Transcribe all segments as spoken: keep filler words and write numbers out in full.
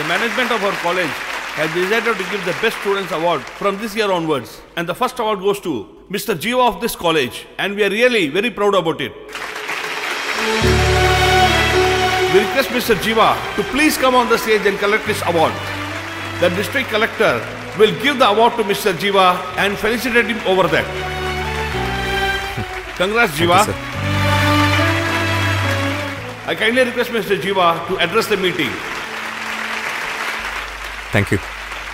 management of our college has decided to give the Best Students Award from this year onwards. And the first award goes to Mister Jiva of this college. And we are really very proud about it. We request Mister Jiva to please come on the stage and collect this award. The district collector will give the award to Mister Jiva and felicitate him over that. Congrats, Jiva. Thank you, sir. I kindly request Mister Jiva to address the meeting. Thank you.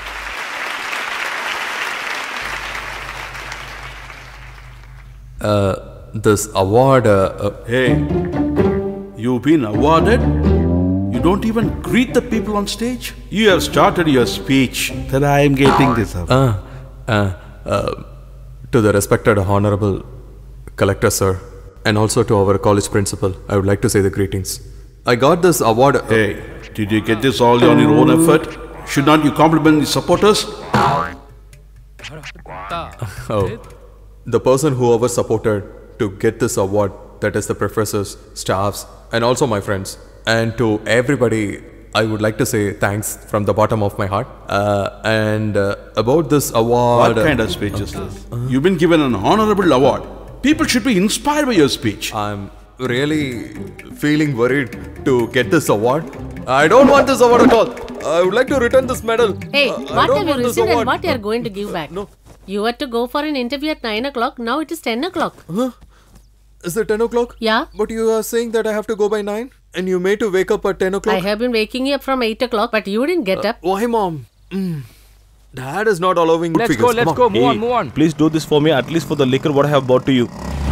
Uh, this award... Uh, uh, hey, you've been awarded? You don't even greet the people on stage? You have started your speech that I am getting this up. Uh, uh, uh, to the respected Honorable Collector, sir, and also to our college principal, I would like to say the greetings. I got this award... Uh, hey, did you get this all on your own effort? Should not you compliment the supporters? Oh, the person who ever supported to get this award, that is the professors, staffs, and also my friends. And to everybody, I would like to say thanks from the bottom of my heart. Uh, and uh, about this award... What kind of speech is this? Uh, You've been given an honorable award. People should be inspired by your speech. I'm really feeling worried to get this award. I don't want this award at all. I would like to return this medal. Hey, uh, what have you received and what you are going to give back? No. You were to go for an interview at nine o'clock. Now it is ten o'clock. Huh? Is it ten o'clock? Yeah. But you are saying that I have to go by nine? And you made to wake up at ten o'clock? I have been waking you up from eight o'clock, but you didn't get uh, up. Why, Mom? Mm. Dad is not allowing good let's figures. Let's go, let's Come go. Move hey, on, move on. Please do this for me, at least for the liquor what I have bought to you.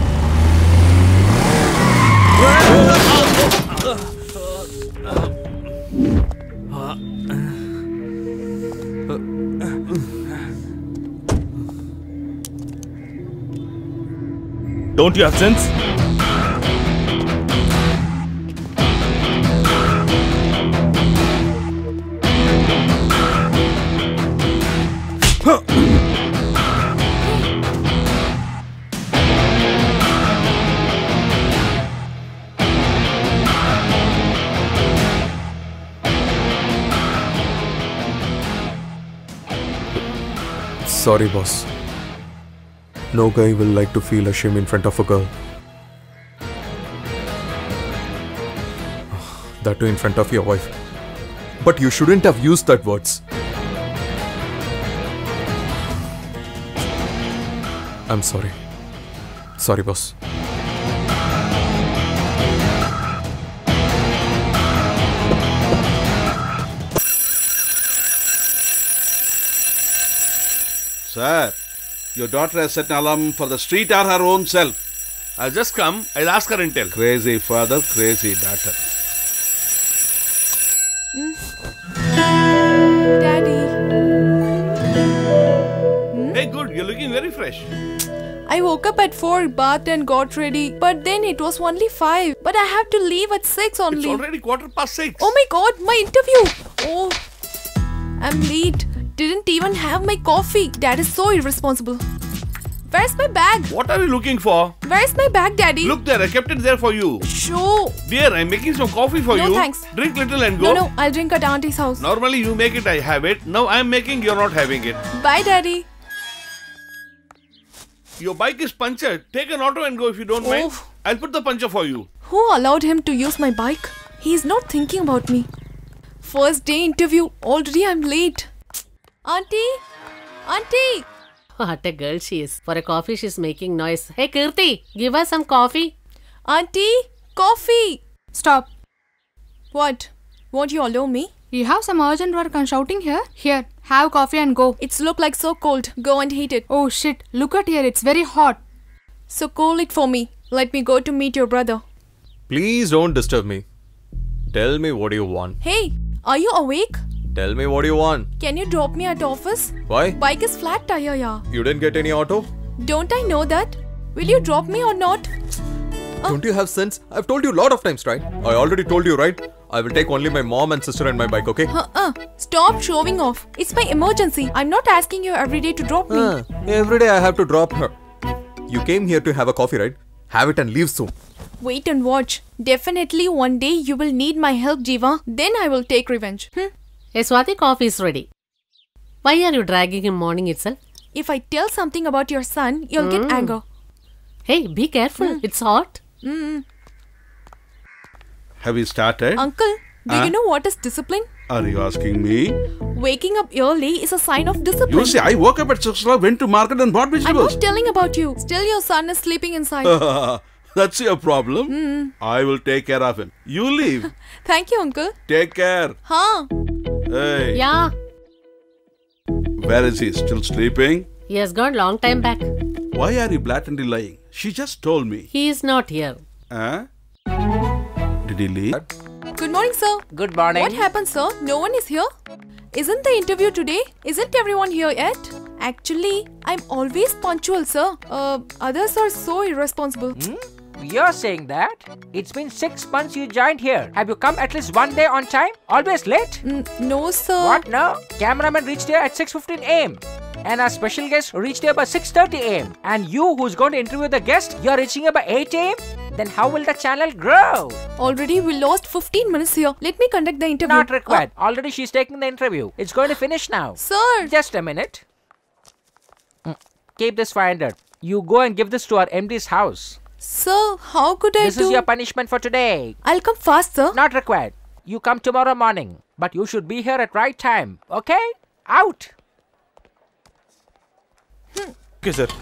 Don't you have sense? Sorry, boss. No guy will like to feel ashamed in front of a girl. That too in front of your wife. But you shouldn't have used that words. I'm sorry. Sorry, boss. Sir, your daughter has set an alarm for the street or her own self. I'll just come. I'll ask her and tell. Crazy father, crazy daughter. Mm. Daddy. Hmm? Hey, good. You're looking very fresh. I woke up at four, bathed and got ready. But then it was only five. But I have to leave at six only. It's already quarter past six. Oh my god, my interview. Oh, I'm late. Didn't even have my coffee. Dad is so irresponsible. Where's my bag? What are you looking for? Where's my bag, Daddy? Look there, I kept it there for you. Sure. Dear, I'm making some coffee for no, you. No, thanks. Drink little and go. No, no, I'll drink at Auntie's house. Normally you make it, I have it. Now I'm making, you're not having it. Bye, Daddy. Your bike is punctured. Take an auto and go if you don't oh. mind. I'll put the puncture for you. Who allowed him to use my bike? He's not thinking about me. First day interview. Already I'm late. Auntie? Auntie! What a girl she is. For a coffee she's making noise. Hey Kirti, give us some coffee. Auntie, coffee! Stop. What? Won't you allow me? You have some urgent work and shouting here? Here, have coffee and go. It's look like so cold. Go and heat it. Oh shit, look at here, it's very hot. So cool it for me. Let me go to meet your brother. Please don't disturb me. Tell me what you want. Hey, are you awake? Tell me what you want. Can you drop me at office? Why? Bike is flat tire, yeah. You didn't get any auto? Don't I know that? Will you drop me or not? Don't uh, you have sense? I've told you a lot of times, right? I already told you, right? I will take only my mom and sister and my bike, okay? Uh-uh. Stop showing off. It's my emergency. I'm not asking you every day to drop me. Uh, every day I have to drop her. You came here to have a coffee, right? Have it and leave soon. Wait and watch. Definitely one day you will need my help, Jiva. Then I will take revenge. Hmm? Hey, Swati, coffee is ready. Why are you dragging him morning itself? If I tell something about your son, you'll Mm. get anger. Hey, be careful. Mm. It's hot. Mm. Have you started? Uncle, do Huh? you know what is discipline? Are you asking me? Waking up early is a sign of discipline. You see, I woke up at six o'clock, went to market and bought I'm vegetables. not telling about you. Still, your son is sleeping inside. That's your problem. Mm. I will take care of him. You leave. Thank you, Uncle. Take care. Huh? Hey. Yeah. Where is he? Still sleeping? He has gone long time back. Why are you blatantly lying? She just told me. He is not here. Huh? Did he leave? Good morning, sir. Good morning. What happened, sir? No one is here? Isn't the interview today? Isn't everyone here yet? Actually, I'm always punctual, sir. Uh, others are so irresponsible. Hmm? You're saying that? It's been six months you joined here. Have you come at least one day on time? Always late? Mm, no, sir. What? No. Cameraman reached here at six fifteen a m And our special guest reached here by six thirty a m And you, who's going to interview the guest, you're reaching here by eight a m Then how will the channel grow? Already we lost fifteen minutes here. Let me conduct the interview. Not required. Already she's taking the interview. It's going to finish now. Sir! Just a minute. Mm. Keep this five hundred. You go and give this to our M D's house. Sir, how could I This do? is your punishment for today. I'll come fast, sir. Not required. You come tomorrow morning. But you should be here at right time. Okay? Out! Okay, sir.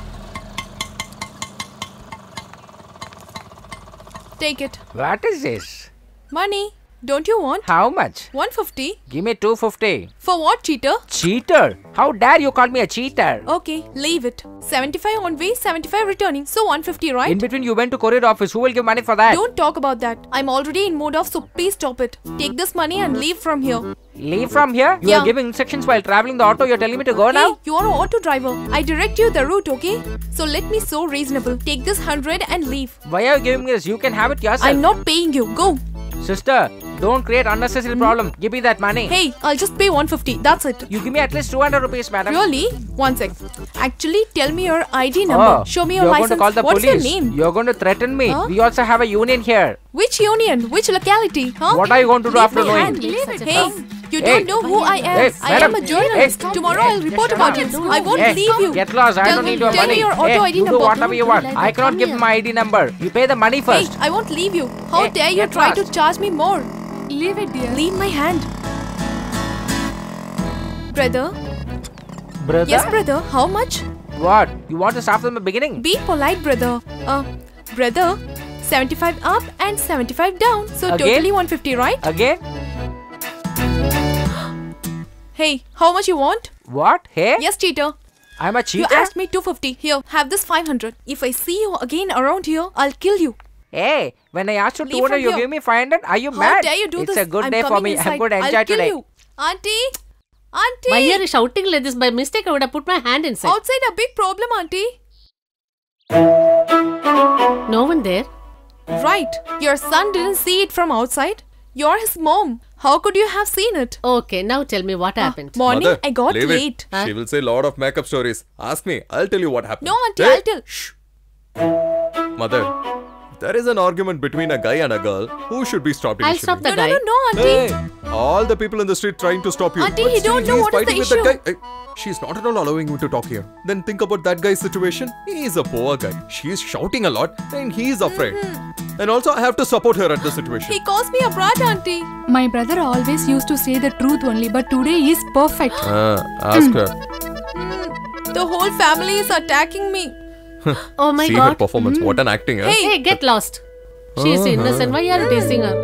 Take it. What is this? Money. Don't you want? How much? one fifty. Give me two fifty. For what, cheater? Cheater? How dare you call me a cheater? Okay, leave it. seventy-five on way, seventy-five returning. So one fifty, right? In between you went to courier office. Who will give money for that? Don't talk about that. I'm already in mood off, so please stop it. Take this money and leave from here. Leave from here? You Yeah. are giving instructions while traveling the auto. You're telling me to go now? Hey, you are an auto driver. I direct you the route, okay? So let me so reasonable. Take this hundred and leave. Why are you giving me this? You can have it yourself. I'm not paying you. Go. Sister, don't create unnecessary problem. Give me that money. Hey, I'll just pay one fifty. That's it. You give me at least two hundred rupees, madam. Really? One sec. Actually, tell me your I D number. Oh, Show me your you're license. going to call the What's police. your name? You're going to threaten me. Huh? We also have a union here. Which union? Which locality? Huh? What are you going to do Leave after my knowing? hand. Hey, you Hey. don't know who I am. Hey, I am madam. a journalist. Hey. Tomorrow Hey. I'll report Come about on. it. I won't Hey, leave you. Get lost. I Tell don't me- need your tell money. me your auto hey, I D you number. do whatever you want. I cannot Come give here. my I D number. You pay the money Hey, first. I won't leave you. How Hey, dare you get try to lost. charge me more? Leave it, dear. Leave my hand. Brother? Brother? Yes, brother. How much? What? You want to start from the beginning? Be polite, brother. Uh, brother, seventy-five up and seventy-five down. So Again? totally one fifty, right? Again? Hey, how much you want? What? Hey? Yes, cheater. I'm a You cheater? asked me two fifty. Here, have this five hundred. If I see you again around here, I'll kill you. Hey, when I asked you Leave two hundred, from you here. give me five hundred? Are you How mad? dare you do it's this? a good I'm day for coming me. inside. I'm going to enjoy I'll kill today. you. Auntie? Auntie? Why are you shouting like this? By mistake, I would have put my hand inside. Outside a big problem, auntie. No one there. Right. Your son didn't see it from outside. You're his mom. How could you have seen it? Okay, now tell me what happened. Morning, Mother, I got leave it. late. Huh? She will say lot of makeup stories. Ask me. I'll tell you what happened. No, auntie, Hey, I'll tell. Shh. Mother, there is an argument between a guy and a girl. Who should be stopped I'll initially? stop the No, guy. no, no, no, auntie. Hey, all the people in the street trying to stop you. Auntie, but he still don't know he is what is fighting the with that issue. guy. Hey, she's not at all allowing me to talk here. Then think about that guy's situation. He is a poor guy. She's shouting a lot and he is afraid. Mm-hmm. And also I have to support her at the situation. He calls me a brat, auntie. My brother always used to say the truth only, but today he is perfect. Uh, ask her. Mm, the whole family is attacking me. Oh my See her god. performance. What an acting, huh? Hey, get lost. She is innocent. Why are you teasing her?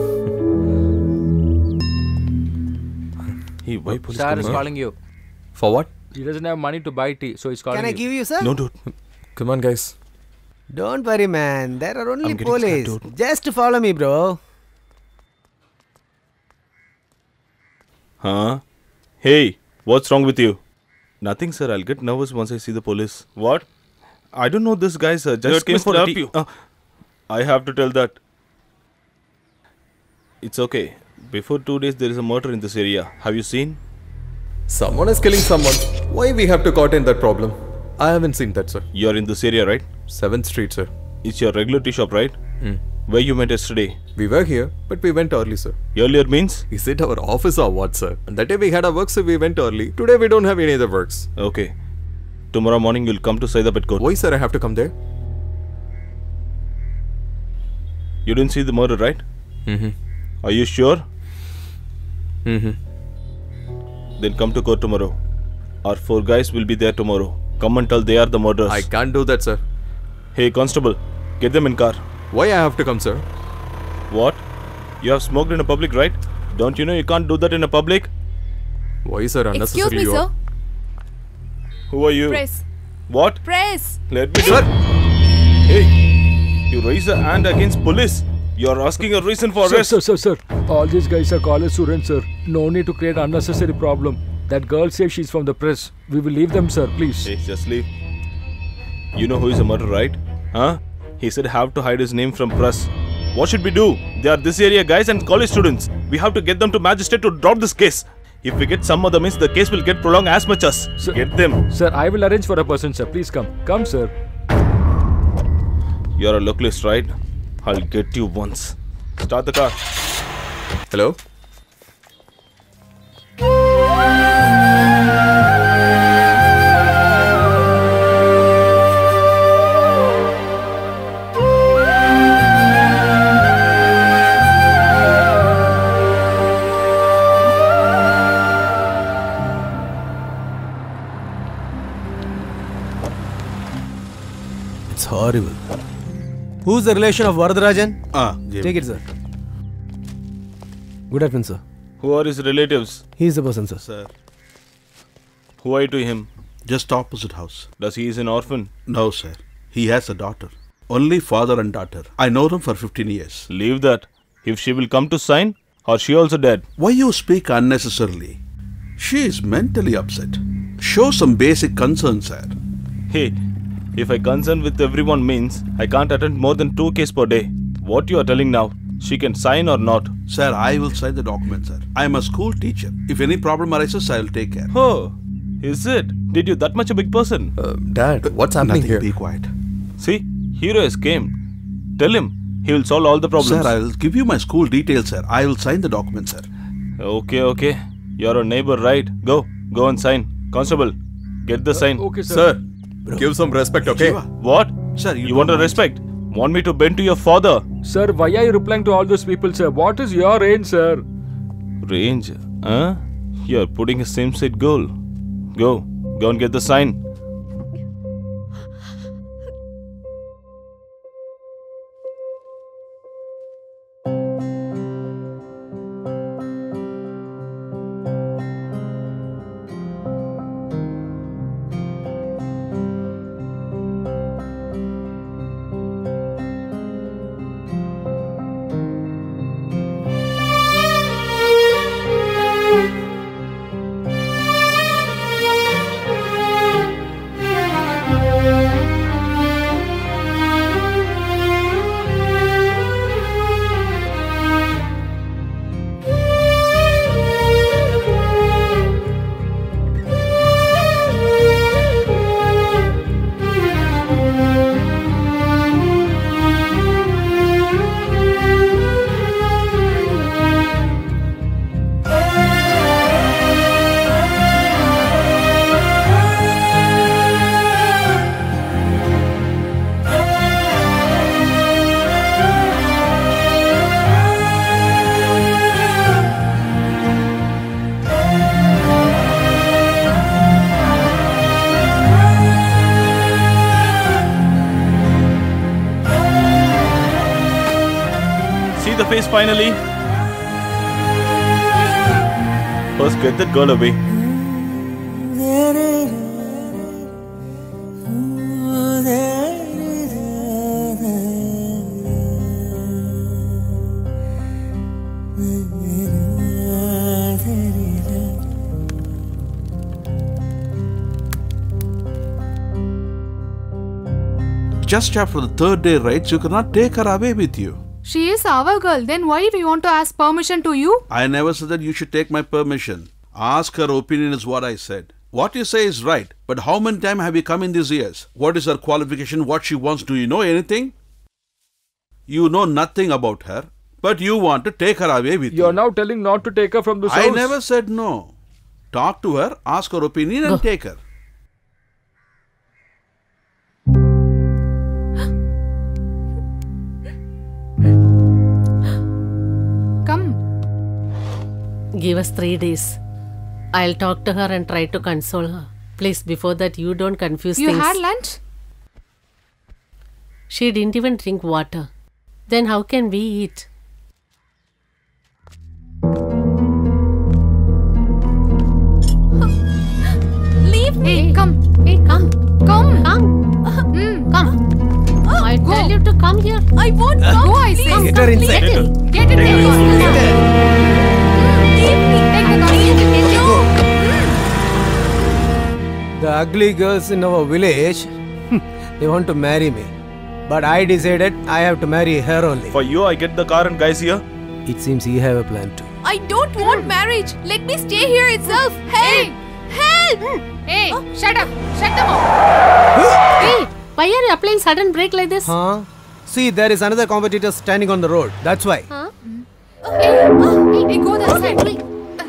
Hey, why police Sir coming? is calling you. For what? He doesn't have money to buy tea, so he's calling Can I you. give you, sir? No, dude. Come on, guys. Don't worry, man. There are only I'm getting scared, police. dude. Just follow me, bro. Huh? Hey, what's wrong with you? Nothing, sir. I'll get nervous once I see the police. What? I don't know this guy, sir. Just Let came me for a stop tea. you. Uh, I have to tell that. It's okay. Before two days, there is a murder in this area. Have you seen? Someone is killing someone. Why we have to caught in that problem? I haven't seen that, sir. You're in this area, right? seventh Street, sir. It's your regular tea shop, right? Hmm. Where you met yesterday? We were here, but we went early, sir. Earlier means? Is it our office or what, sir? And that day we had our work, so we went early. Today we don't have any other works. Okay. Tomorrow morning you'll come to Saidapet Court. Why, sir, I have to come there? You didn't see the murder, right? Mm-hmm. Are you sure? Mm-hmm. Then come to court tomorrow. Our four guys will be there tomorrow. Come and tell they are the murderers. I can't do that, sir. Hey, constable, get them in car. Why I have to come, sir? What? You have smoked in a public, right? Don't you know you can't do that in a public? Why, sir? Unnecessarily. Excuse me, you sir. are- Who are you? Press. What? Press. Let me do Sir! Hey, you raise a hand against police. You are asking a reason for Sir, arrest. sir, sir, sir. All these guys are college students, sir. No need to create unnecessary problem. That girl says she's from the press. We will leave them, sir, please. Hey, just leave. You know who is a murderer, right? Huh? He said have to hide his name from press. What should we do? They are this area guys and college students. We have to get them to magistrate to drop this case. If we get some other means, the case will get prolonged as much as. Sir, get them. Sir, I will arrange for a person, sir. Please come. Come, sir. You're a localist, right? I'll get you once. Start the car. Hello? It's horrible. Who's the relation of Varadarajan? Ah, Jim. Take it, sir. Good afternoon, sir. Who are his relatives? He's the person, sir. Sir, Who are you to him? just opposite house. Does he is an orphan? No, sir. He has a daughter. Only father and daughter. I know them for fifteen years. Leave that. If she will come to sign, or she also dead? Why you speak unnecessarily? She is mentally upset. Show some basic concern, sir. Hey, if I concern with everyone means I can't attend more than two cases per day. What you are telling now? She can sign or not? Sir, I will sign the document, sir. I am a school teacher. If any problem arises, I will take care. Oh, is it? Did you that much a big person? Uh, Dad, what's happening Nothing, here? be quiet. See, hero has came. Tell him. He will solve all the problems. Sir, I will give you my school details, sir. I will sign the document, sir. Okay, okay. You're a neighbor, right? Go. Go and sign. Constable, get the sign. Okay, sir. Sir, give some respect, okay? Shiva. What? Sir, you You want a don't mind. respect? Want me to bend to your father? Sir, why are you replying to all those people, sir? What is your range, sir? Range? Huh? You're putting a same-side goal. Go. Go and get the sign. See the face finally? First get that girl away. Just after the third day rights, you cannot take her away with you. She is our girl. Then why we want to ask permission to you? I never said that you should take my permission. Ask her opinion is what I said. What you say is right, but how many times have you come in these years? What is her qualification? What she wants? Do you know anything? You know nothing about her, but you want to take her away with you. You're now telling not to take her from this I house. never said no. Talk to her, ask her opinion and Go. take her. Come. Give us three days. I'll talk to her and try to console her. Please, before that, you don't confuse You things. had lunch? She didn't even drink water. Then how can we eat? Leave me. Hey, come. Hey, come. Come. Come. Mm. Come. I Go. tell you to come here. I won't Uh, come. go, I Please. say. Come, Get come, her please. inside. Get in. Get it. Get Take her. Leave me. Take the car. The ugly girls in our village, they want to marry me. But I decided I have to marry her only. For you, I get the car and guys here. It seems you have a plan too. I don't want marriage. Let me stay here itself. Help! Help! Hey, shut up. Shut them up. Hey, why are you applying sudden brake like this? Huh? See, there is another competitor standing on the road. That's why. Huh? Hey, hey, go that side.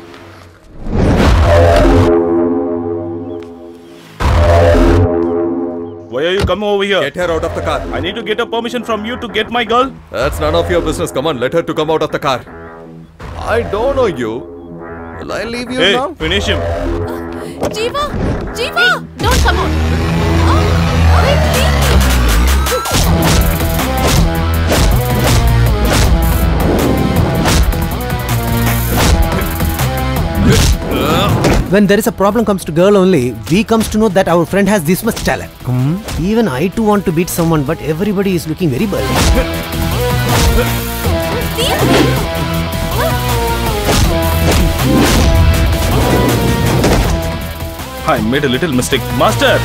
Why are you coming over here? Get her out of the car. I need to get a permission from you to get my girl. That's none of your business. Come on, let her to come out of the car. I don't know you. Will I leave you Hey, now? finish him. Jiva! Jiva! Don't come out. Oh, wait, leave me. When there is a problem comes to girl only, we comes to know that our friend has this much talent. Hmm? Even I too want to beat someone, but everybody is looking very bold. Leave me. I made a little mistake. Master!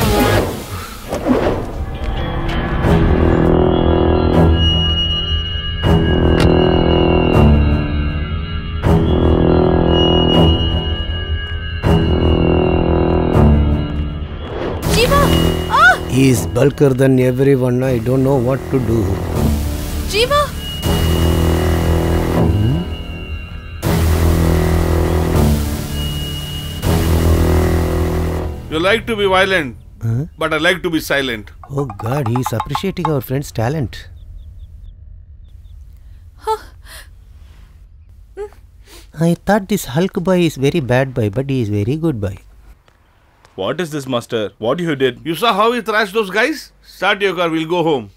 Jiva! Ah! He is bulkier than everyone. I don't know what to do. Jiva! You like to be violent, Huh? but I like to be silent. Oh God, he is appreciating our friend's talent. I thought this Hulk boy is very bad boy, but he is very good boy. What is this, Master? What you did? You saw how he thrashed those guys? Start your car, we'll go home.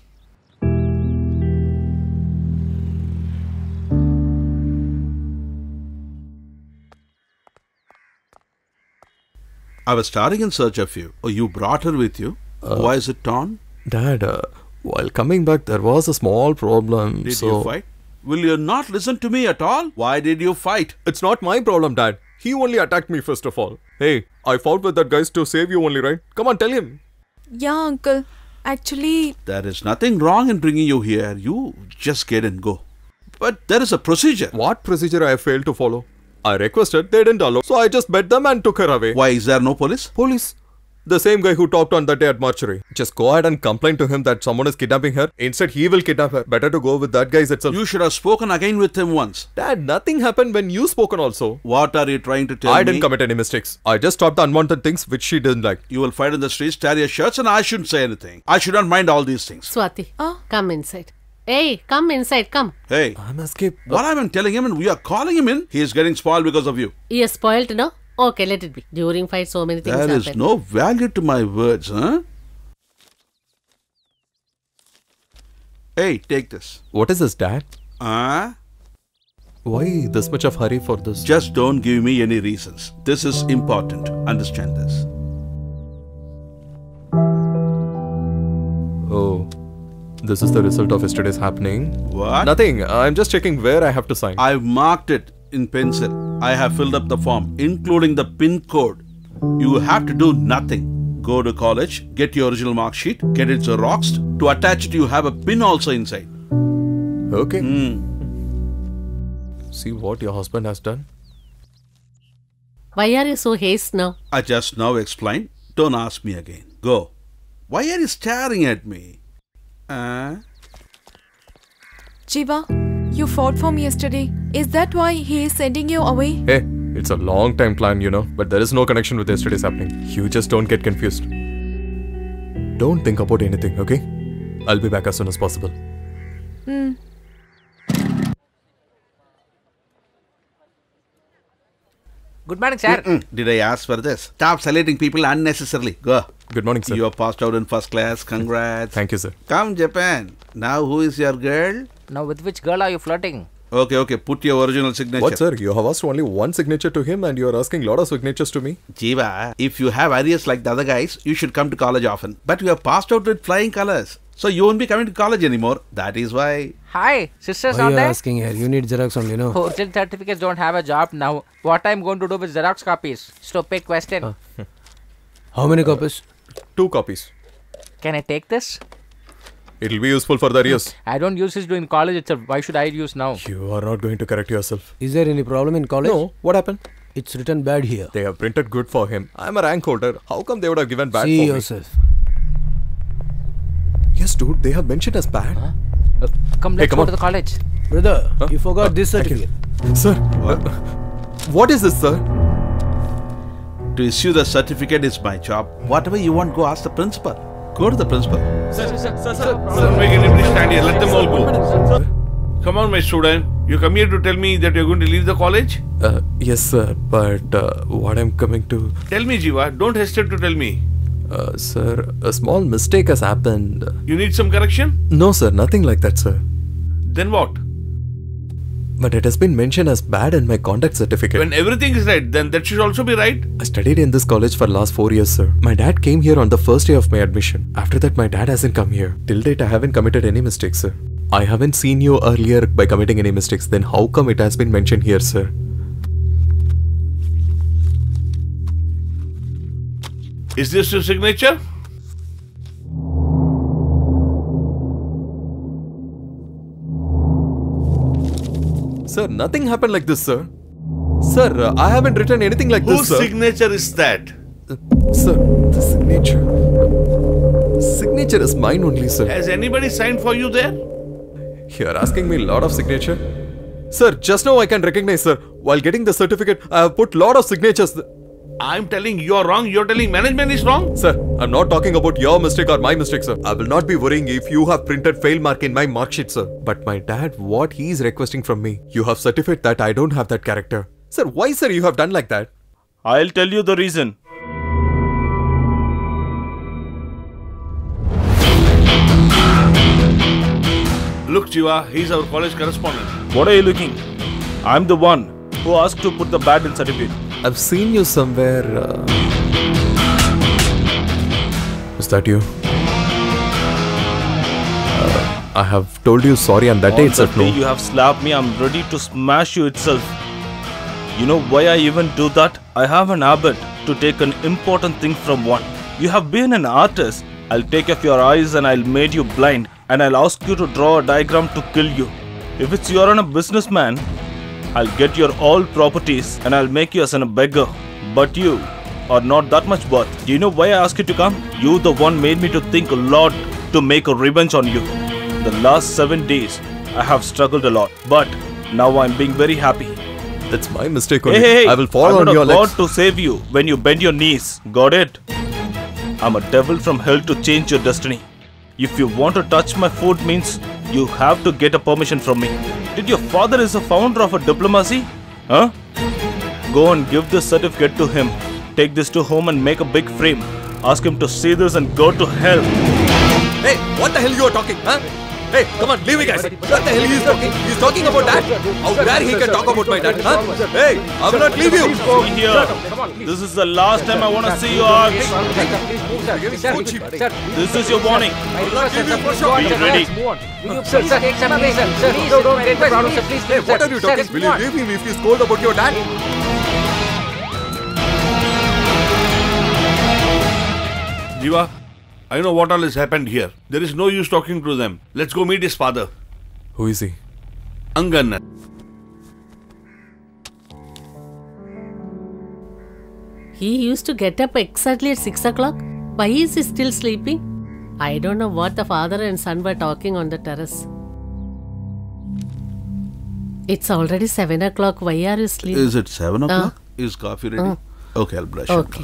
I was starting in search of you. Oh, you brought her with you? Uh, Why is it torn? Dad, uh, while coming back, there was a small problem. Did so you fight? Will you not listen to me at all? Why did you fight? It's not my problem, Dad. He only attacked me first of all. Hey, I fought with that guy to save you only, right? Come on, tell him. Yeah, uncle. Actually, There is nothing wrong in bringing you here. You just get and go. But there is a procedure. What procedure I failed to follow? I requested, they didn't allow. So I just bet them and took her away. Why is there no police? Police. The same guy who talked on that day at mortuary. Just go ahead and complain to him that someone is kidnapping her. Instead, he will kidnap her. Better to go with that guy itself. You should have spoken again with him once. Dad, nothing happened when you spoken also. What are you trying to tell me? I didn't commit any mistakes. I just stopped the unwanted things which she didn't like. You will fight in the streets, tear your shirts, and I shouldn't say anything. I should not mind all these things. Swati, Oh. come inside. Hey, come inside, come. Hey, I'm escape. what I've been telling him and we are calling him in, he is getting spoiled because of you. He is spoiled, no? Okay, let it be. During fight, so many things There happen. is no value to my words, huh? Hey, take this. What is this, Dad? Ah? Why this much of hurry for this? Just don't give me any reasons. This is important. Understand this. Oh, this is the result of yesterday's happening. What? Nothing. I'm just checking where I have to sign. I've marked it in pencil. I have filled up the form, including the pin code. You have to do nothing. Go to college, get your original mark sheet, get it xeroxed. To attach it, you have a pin also inside. Okay. Hmm. See what your husband has done. Why are you so haste now? I just now explained. Don't ask me again. Go. Why are you staring at me? Uh? Jiva, you fought for me yesterday. Is that why he is sending you away? Hey, it's a long time plan, you know, but there is no connection with yesterday's happening. You just don't get confused. Don't think about anything, okay? I'll be back as soon as possible. Hmm. Good morning, sir. Mm-mm. Did I ask for this? Stop saluting people unnecessarily. Go. Good morning, sir. You are passed out in first class. Congrats. Thank you, sir. Come, Japan. Now, who is your girl? Now, with which girl are you flirting? Okay, okay. Put your original signature. What, sir? You have asked only one signature to him and you are asking a lot of signatures to me? Jiva, if you have arrears like the other guys, you should come to college often. But you have passed out with flying colors. So you won't be coming to college anymore. That is why. Hi, sisters Why not are you there? asking here? You need Xerox only, no? Original certificates don't have a job now. What I'm going to do with Xerox copies? Stupid question. Uh. How many copies? Two copies. Can I take this? It'll be useful for the arrears. I don't use this in college itself. Why should I use now? You are not going to correct yourself. Is there any problem in college? No. What happened? It's written bad here. They have printed good for him. I'm a rank holder. How come they would have given bad See for yourself. me? Yes, dude. They have mentioned as bad. Huh? Uh, come, let's hey, come go on. to the college. Brother, huh? you forgot uh, this certificate. Sir, what? Uh, what is this, sir? To issue the certificate is my job. Whatever you want, go ask the principal. Go to the principal. Sir, sir, sir, sir, sir. Don't make anybody stand here. Let them all go. Come on, my student. You come here to tell me that you're going to leave the college? Uh, yes, sir. But uh, what I'm coming to... Tell me, Jiva. Don't hesitate to tell me. Uh, sir, a small mistake has happened. You need some correction? No, sir. Nothing like that, sir. Then what? But it has been mentioned as bad in my conduct certificate. When everything is right, then that should also be right. I studied in this college for last four years, sir. My dad came here on the first day of my admission. After that, my dad hasn't come here. Till date, I haven't committed any mistakes, sir. I haven't seen you earlier by committing any mistakes. Then how come it has been mentioned here, sir? Is this your signature? Sir, nothing happened like this, sir. Sir, uh, I haven't written anything like Whose this, sir. Whose signature is that? Uh, sir, the signature... The signature is mine only, sir. Has anybody signed for you there? You're asking me a lot of signature? Sir, just now I can recognize, sir. While getting the certificate, I have put lot of signatures. I'm telling you're wrong. You're telling management is wrong? Sir, I'm not talking about your mistake or my mistake, sir. I will not be worrying if you have printed fail mark in my mark sheet, sir. But my dad, what he is requesting from me, you have certified that I don't have that character. Sir, why, sir, you have done like that? I'll tell you the reason. Look, Jiva, he's our college correspondent. What are you looking? I'm the one who asked to put the bad in certificate. I've seen you somewhere. Uh... Is that you? Uh, I have told you sorry on that On day the itself, day no? you have slapped me, I'm ready to smash you itself. You know why I even do that? I have an habit to take an important thing from one. You have been an artist. I'll take off your eyes and I'll make you blind. And I'll ask you to draw a diagram to kill you. If it's you're a businessman, I'll get your all properties and I'll make you as a beggar. But you are not that much worth. Do you know why I asked you to come? You the one made me to think a lot to make a revenge on you. The last seven days, I have struggled a lot. But now I'm being very happy. That's my mistake only. Hey, hey, hey. I will fall I'm on your not a legs. God to save you when you bend your knees. Got it? I'm a devil from hell to change your destiny. If you want to touch my food means you have to get a permission from me. Did your father is a founder of a diplomacy? Huh? Go and give this certificate to him. Take this to home and make a big frame. Ask him to see this and go to hell. Hey, what the hell you are talking, huh? Hey, come on, leave me, guys. What the hell he is talking? He's talking about that? How dare he can talk about my dad, huh? Hey, I will not leave you. See here. This is the last time I want to see you out. This is your warning. Be ready. Sir, sir, take some place, sir. Sir, don't, don't get the problem, sir. Please, Hey, what are you talking? Will you leave him if he scold about your dad? Jiva, I know what all has happened here. There is no use talking to them. Let's go meet his father. Who is he? Angan. He used to get up exactly at six o'clock. Why is he still sleeping? I don't know what the father and son were talking on the terrace. It's already seven o'clock. Why are you sleeping? Is it seven o'clock? Uh. Is coffee ready? Uh. Okay, I'll brush Okay. it.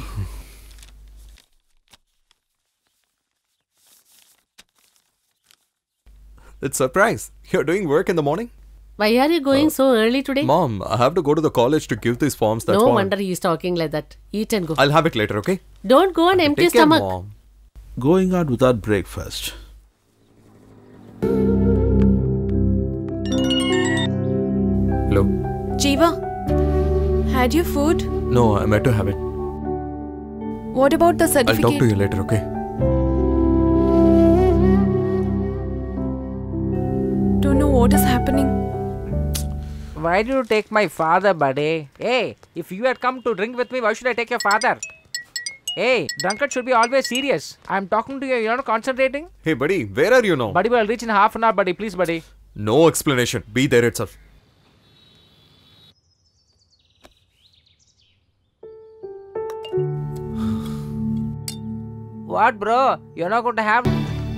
It's surprise. You're doing work in the morning? Why are you going so early today? Mom, I have to go to the college to give these forms. That's no why. wonder he's talking like that. Eat and go. I'll have it later, okay? Don't go on empty Take care, stomach. Mom. Going out without breakfast. Hello? Jiva, had you food? No, I'm yet to have it. What about the I'll certificate? talk to you later, okay? Don't know what is happening. Why did you take my father, buddy? Hey, if you had come to drink with me, why should I take your father? Hey, drunkard should be always serious. I'm talking to you, you're not concentrating? Hey, buddy, where are you now? Buddy, I'll reach in half an hour, buddy. Please, buddy. No explanation. Be there itself. What, bro? You're not going to have...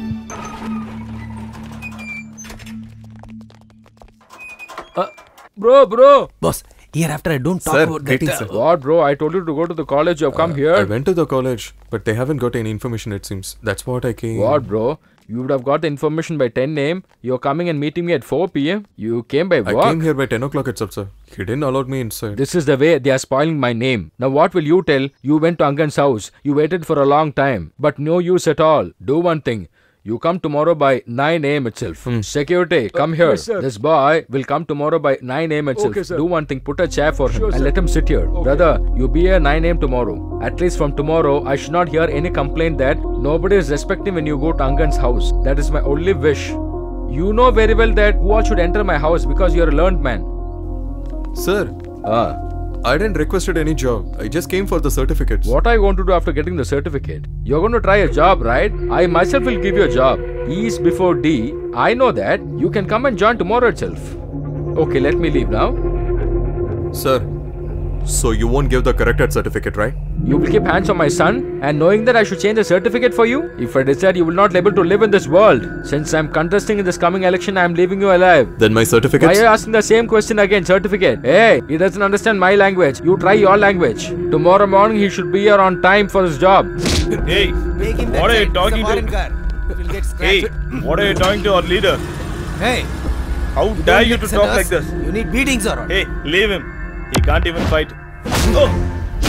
Uh, bro, bro. Boss, hereafter I don't talk Sir, about that. greetings, sir. What, bro? I told you to go to the college. You have come here. I went to the college, but they haven't got any information, it seems. That's what I came. What, bro? You would have got the information by ten a m. You're coming and meeting me at four p m. You came by I walk. came here by ten o'clock itself, sir. He didn't allow me inside. This is the way they are spoiling my name. Now what will you tell? You went to Angan's house. You waited for a long time. But no use at all. Do one thing. You come tomorrow by nine a m itself. Hmm. Security, come here. yes, sir. This boy will come tomorrow by nine a m itself. Okay, sir. Do one thing. Put a chair for him Sure, and sir. let him sit here. Brother, you be here nine a m tomorrow. At least from tomorrow, I should not hear any complaint that nobody is respecting when you go to Angan's house. That is my only wish. You know very well that who all should enter my house because you are a learned man. Sir, Ah. I didn't requested any job. I just came for the certificates. What are you going to do after getting the certificate? You're going to try a job, right? I myself will give you a job. E is before D. I know that. You can come and join tomorrow itself. Okay, let me leave now. Sir, so you won't give the corrected certificate, right? You will keep hands on my son and knowing that I should change the certificate for you? If I decide you will not be able to live in this world. Since I'm contesting in this coming election, I'm leaving you alive. Then my certificates? Why are you asking the same question again? Certificate. Hey, he doesn't understand my language. You try your language. Tomorrow morning he should be here on time for his job. Hey, what are you talking to? Hey, what are you talking to our leader? Hey, how you dare don't you to listen talk us? like this? You need beatings or what? Hey, leave him. He can't even fight. Oh.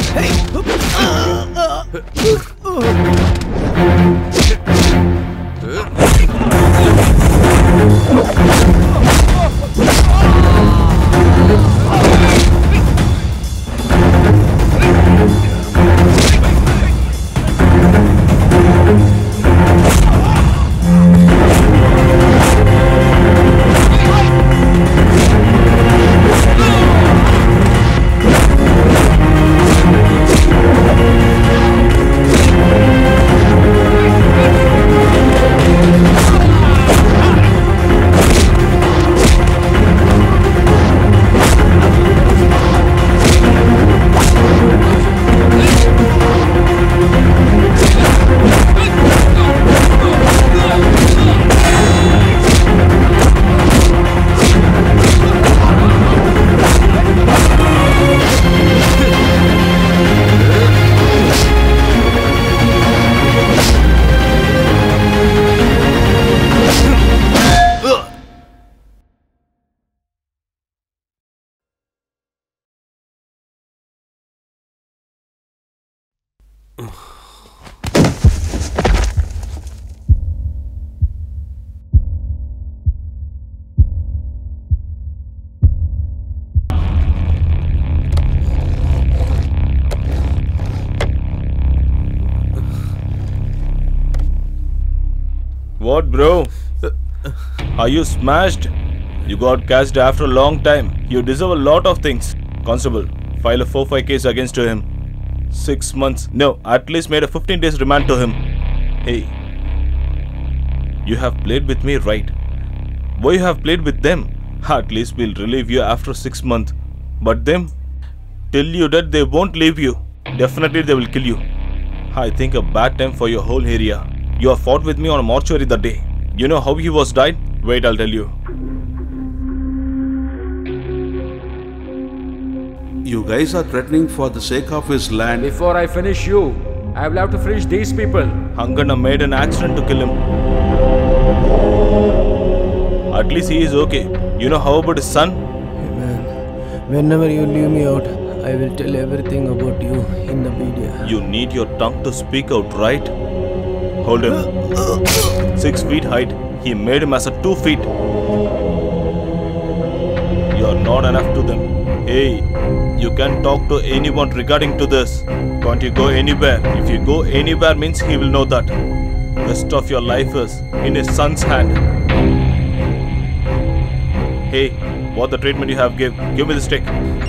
What, bro? Are you smashed? You got catched after a long time. You deserve a lot of things. Constable, file a four five case against him. Six months. No, at least made a fifteen days remand to him. Hey, you have played with me, right? Why you have played with them? At least we'll relieve you after six months. But them, tell you that they won't leave you. Definitely they will kill you. I think a bad time for your whole area. You have fought with me on a mortuary that day. You know how he was died? Wait, I'll tell you. You guys are threatening for the sake of his land. Before I finish you, I will have to finish these people. Angana made an accident to kill him. At least he is okay. You know how about his son? Hey man, whenever you leave me out, I will tell everything about you in the media. You need your tongue to speak out, right? Hold him. Six feet height. He made him as a two feet. You are not enough to them. Hey, you can talk to anyone regarding to this. Can't you go anywhere? If you go anywhere means he will know that. Rest of your life is in his son's hand. Hey, what the treatment you have give? Give me the stick.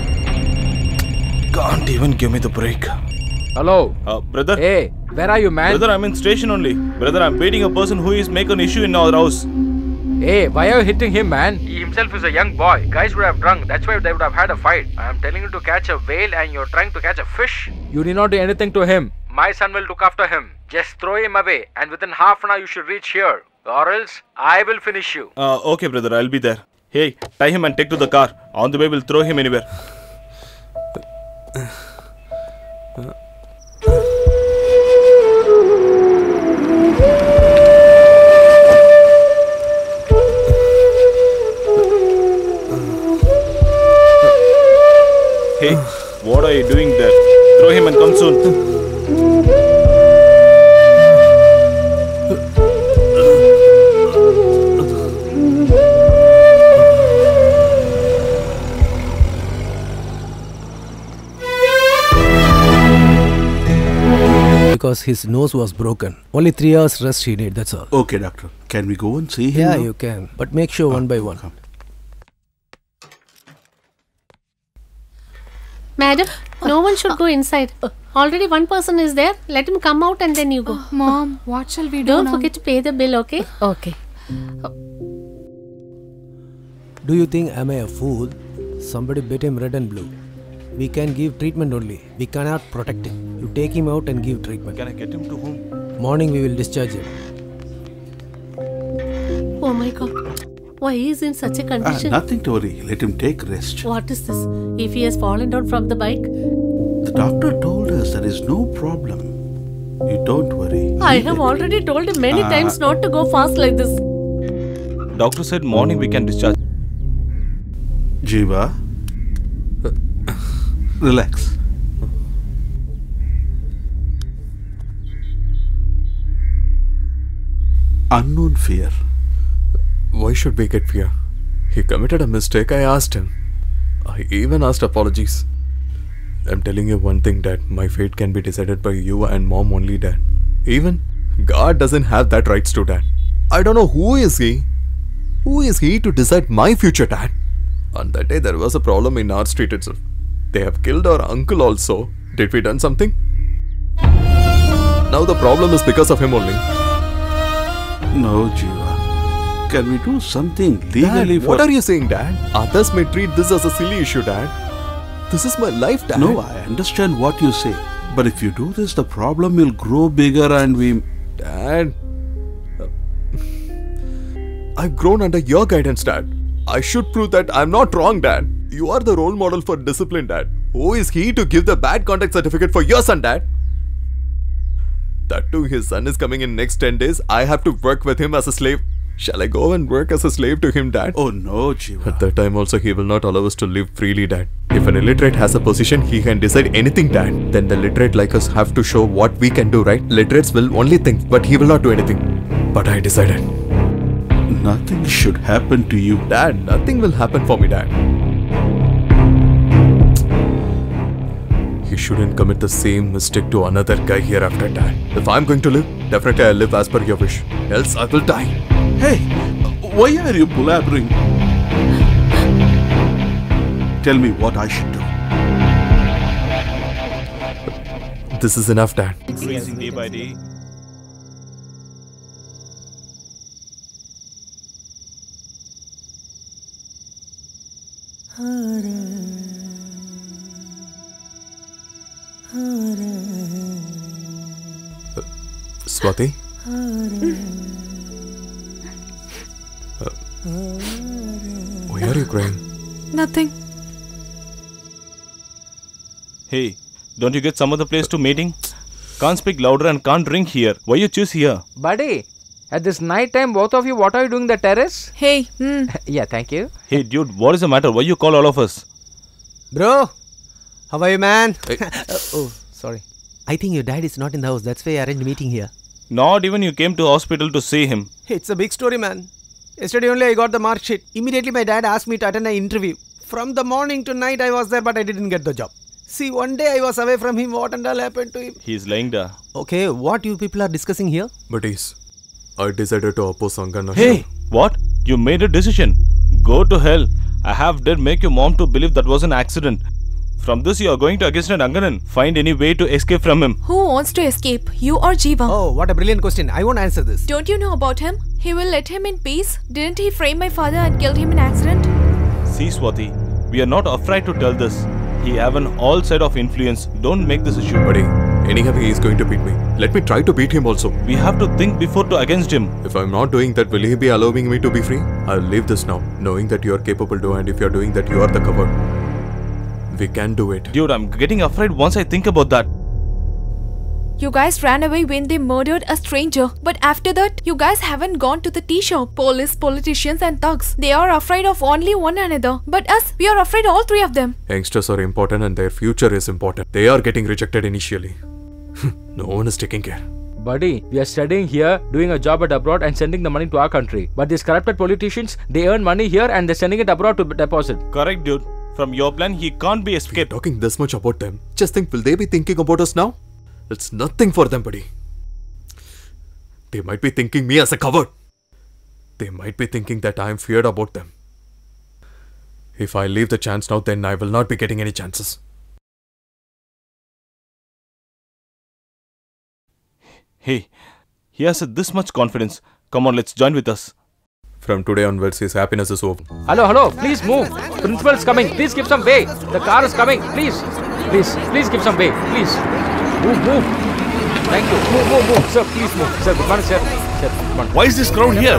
Can't even give me the break. Hello? Uh, brother? Hey, where are you, man? Brother, I'm in station only. Brother, I'm waiting a person who is making an issue in our house. Hey, why are you hitting him, man? He himself is a young boy. Guys would have drunk. That's why they would have had a fight. I am telling you to catch a whale and you're trying to catch a fish. You did not do anything to him. My son will look after him. Just throw him away and within half an hour you should reach here. Or else, I will finish you. Uh, okay, brother, I'll be there. Hey, tie him and take to the car. On the way, we'll throw him anywhere. Hey, what are you doing there? Throw him and come soon. Because his nose was broken. Only three hours rest he need, that's all. Okay, doctor. Can we go and see him Yeah, now? you can. But make sure Ah, one by one. come. Madam, no one should go inside. Already one person is there. Let him come out and then you go. Mom, what shall we do Don't now? forget to pay the bill, okay? Okay. Do you think am I a fool? Somebody bit him red and blue. We can give treatment only. We cannot protect him. You take him out and give treatment. Can I get him to whom? Morning we will discharge him. Oh my god. Why he is in such a Ah, condition? nothing to worry. Let him take rest. What is this? If he has fallen down from the bike? The doctor told us there is no problem. You don't worry. I have already told him many Ah. times not to go fast like this. Doctor said morning we can discharge. Jiva, relax. Unknown fear. Why should we get fear? He committed a mistake, I asked him. I even asked apologies. I'm telling you one thing, Dad. My fate can be decided by you and Mom only, Dad. Even God doesn't have that rights to, Dad. I don't know who is he. Who is he to decide my future, Dad? On that day, there was a problem in our street itself. They have killed our uncle also. Did we done something? Now the problem is because of him only. No, Jiva. Can we do something legally Dad, for... what are you saying, Dad? Others may treat this as a silly issue, Dad. This is my life, Dad. No, I understand what you say. But if you do this, the problem will grow bigger and we... Dad. I've grown under your guidance, Dad. I should prove that I'm not wrong, Dad. You are the role model for discipline, Dad. Who is he to give the bad conduct certificate for your son, Dad? That too, his son is coming in next ten days. I have to work with him as a slave. Shall I go and work as a slave to him, Dad? Oh no, Jiva. At that time also, he will not allow us to live freely, Dad. If an illiterate has a position, he can decide anything, Dad. Then the literate like us have to show what we can do, right? Literates will only think, but he will not do anything. But I decided. Nothing should happen to you. Dad, nothing will happen for me, Dad. He shouldn't commit the same mistake to another guy hereafter, Dad. If I'm going to live, definitely I'll live as per your wish. Else I will die. Hey, why are you blabbering? Tell me what I should do. This is enough, Dad. Increasing day by day. Swati? Uh, why are you crying? Nothing. Hey, don't you get some other place to meeting? Can't speak louder and can't drink here. Why you choose here? Buddy, at this night time, both of you, what are you doing the terrace? Hey, hmm. Yeah, thank you. Hey, dude, what is the matter? Why you call all of us? Bro, how are you, man? Hey. Oh, sorry. I think your dad is not in the house. That's why I arranged a meeting here. Not even you came to hospital to see him. It's a big story, man. Yesterday only I got the mark sheet. Immediately my dad asked me to attend an interview. From the morning to night I was there, but I didn't get the job. See, one day I was away from him. What and all happened to him? He's lying there. Okay, what you people are discussing here? Buddies, I decided to oppose Angan. Hey, what? You made a decision. Go to hell. I have did make your mom to believe that was an accident. From this you are going to against an Anganan. Find any way to escape from him. Who wants to escape? You or Jiva? Oh, what a brilliant question. I won't answer this. Don't you know about him? He will let him in peace. Didn't he frame my father and killed him in accident? See, Swati, we are not afraid to tell this. He have an all side of influence. Don't make this issue. Buddy, anyhow he is going to beat me. Let me try to beat him also. We have to think before to against him. If I'm not doing that, will he be allowing me to be free? I'll leave this now, knowing that you are capable to, and if you are doing that, you are the cover. We can do it. Dude, I'm getting afraid once I think about that. You guys ran away when they murdered a stranger. But after that, you guys haven't gone to the tea shop. Police, politicians and thugs. They are afraid of only one another. But us, we are afraid all three of them. Youngsters are important and their future is important. They are getting rejected initially. No one is taking care. Buddy, we are studying here, doing a job at abroad and sending the money to our country. But these corrupted politicians, they earn money here and they're sending it abroad to deposit. Correct, dude. From your plan, he can't be escaped. Talking this much about them, just think, will they be thinking about us now? It's nothing for them, buddy. They might be thinking me as a coward. They might be thinking that I am feared about them. If I leave the chance now, then I will not be getting any chances. Hey, he has this much confidence. Come on, let's join with us. From today onwards, his happiness is over. Hello, hello, please move. Principal is coming. Please give some way. The car is coming. Please, please, please give some way. Please. Move, move. Thank you. Move, move, move. Sir, please move. Sir, good morning, sir. Sir, good morning. Why is this crowd here?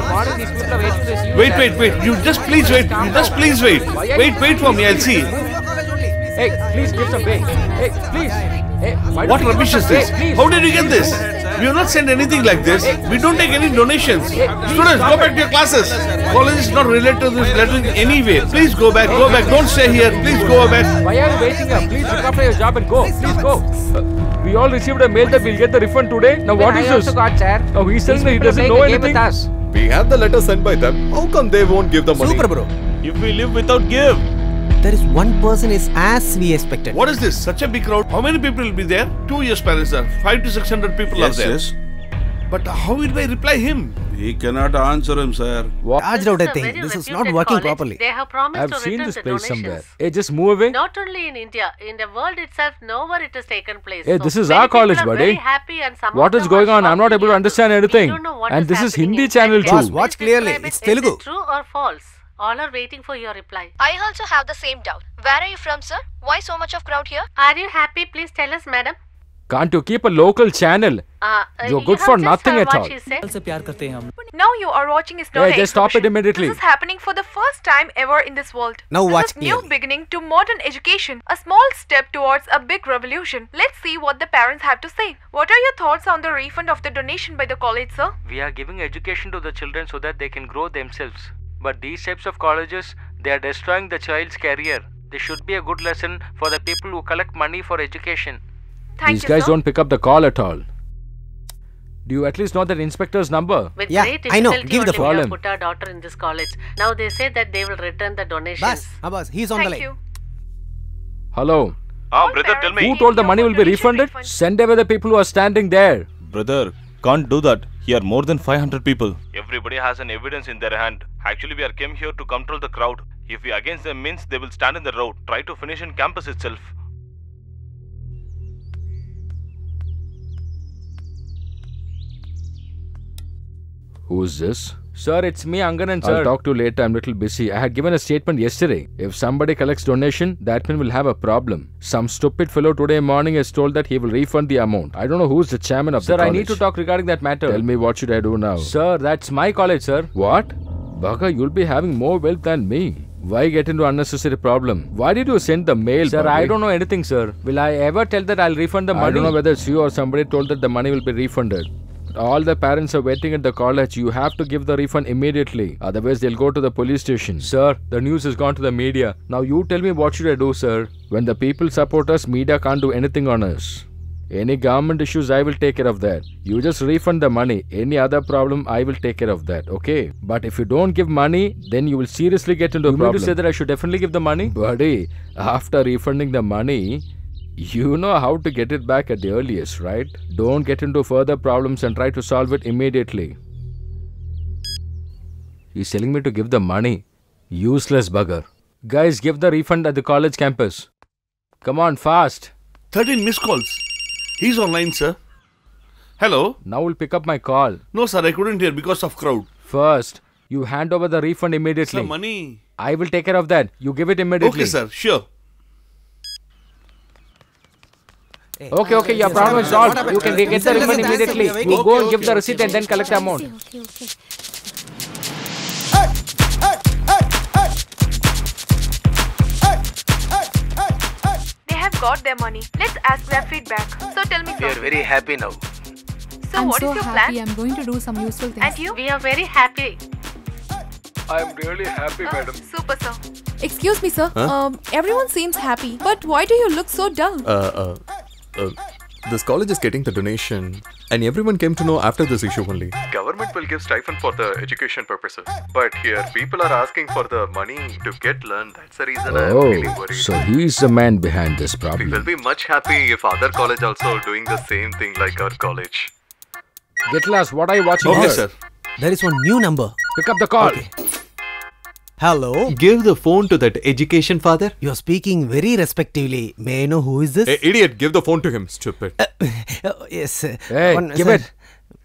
Wait, wait, wait. You just please wait. You just please wait. Wait, wait for me. I'll see. Hey, please give some way. Hey, please. Hey, what rubbish is this? How did you get this? We have not sent anything like this. We don't take any donations. Students, go back to your classes. College is not related to this letter in any way. Please go back, go back. Don't stay here. Please go back. Why are you waiting here? Please look after your job and go. Please go. Uh, we all received a mail that we'll get the refund today. Now what is this? Got, sir. Now he's saying that he doesn't know anything. Us. We have the letter sent by them. How come they won't give the money? Super, bro. If we live without give. There is one person is as we expected. What is this? Such a big crowd. How many people will be there? Two years parents are. Five to six hundred people yes, are there. Yes. But how will I reply him? He cannot answer him, sir. Charged out, I think. This is not working college. properly. They have promised I've to seen return this the place donations. somewhere. Hey, just move away. Not only in India, in the world itself, nowhere it has taken place. Hey, so this is many our college, people are buddy. Very happy and some What of is them going are on? I'm not able to shouting understand here. anything. We don't know what And is this is happening Hindi inside channel here. too. Boss, watch clearly. Describe It's it. Is Telugu. it true or false? All are waiting for your reply. I also have the same doubt. Where are you from, sir? Why so much of crowd here? Are you happy? Please tell us, madam. Can't you keep a local channel? Uh, You're you good have for just nothing heard at what all. she said. Now you are watching is not Hey, an just stop it exhibition. immediately. This is happening for the first time ever in this world. Now this watch is new clearly. beginning to modern education. A small step towards a big revolution. Let's see what the parents have to say. What are your thoughts on the refund of the donation by the college, sir? We are giving education to the children so that they can grow themselves. But these types of colleges, they are destroying the child's career. This should be a good lesson for the people who collect money for education. Thank These you, guys sir. don't pick up the call at all. Do you at least know that inspector's number? With Yeah, great I know. difficulty Give the only we have phone. put our daughter in this college. Now they say that they will return the donations. Boss, ah, boss, he's on Thank the line. you. Hello? Ah, brother, tell me. Who told the money will be refunded? Send away the people who are standing there. Brother, can't do that. Here are more than five hundred people. Everybody has an evidence in their hand. Actually, we are came here to control the crowd. If we against them means they will stand in the road. Try to finish in campus itself. Who's this? Sir, it's me, Anganan, sir. I'll talk to you later. I'm a little busy. I had given a statement yesterday. If somebody collects donation, that man will have a problem. Some stupid fellow today morning has told that he will refund the amount. I don't know who's the chairman of Sir, the college. I need to talk regarding that matter. Tell me, what should I do now? Sir, that's my college, sir. What? Baka, you'll be having more wealth than me. Why get into unnecessary problem? Why did you send the mail? Sir, buddy? I don't know anything, sir. Will I ever tell that I'll refund the money? I don't know whether it's you or somebody told that the money will be refunded. All the parents are waiting at the college. You have to give the refund immediately. Otherwise, they'll go to the police station. Sir, the news has gone to the media. Now you tell me what should I do, sir? When the people support us, media can't do anything on us. Any government issues, I will take care of that. You just refund the money. Any other problem, I will take care of that, okay? But if you don't give money, then you will seriously get into a problem. You mean to say that I should definitely give the money? Buddy, after refunding the money, you know how to get it back at the earliest, right? Don't get into further problems and try to solve it immediately. He's telling me to give the money. Useless bugger. Guys, give the refund at the college campus. Come on, fast. thirteen missed calls. He's online, sir. Hello? Now we'll pick up my call. No, sir, I couldn't hear because of crowd. First, you hand over the refund immediately. Sir, money. I will take care of that. You give it immediately. Okay, sir, sure. Okay, okay, your problem is solved. You can get the refund immediately. You go and give the receipt and then collect the amount. Okay, okay. They have got their money. Let's ask their feedback. So tell me, We are sir. very happy now. So I'm what so is your happy. plan? I'm going to do some useful things. And you? We are very happy. I'm really happy, Oh, super, sir. Excuse me, sir. Huh? Um, everyone seems happy. But why do you look so dull? Uh, uh, uh, this college is getting the donation, and everyone came to know after this issue only. Government will give stipend for the education purposes, but here people are asking for the money to get learned. That's the reason I am feeling Oh, worried. so he's the man behind this We will problem. be much happy if other college also doing the same thing like our college. Get lost. What are you watching Okay, here? sir. There is one new number. Pick up the call. Hello? Give the phone to that education father. You are speaking very respectively. May I know who is this? Hey, idiot, give the phone to him, stupid. Oh, yes. uh, Hey, one give sec. it.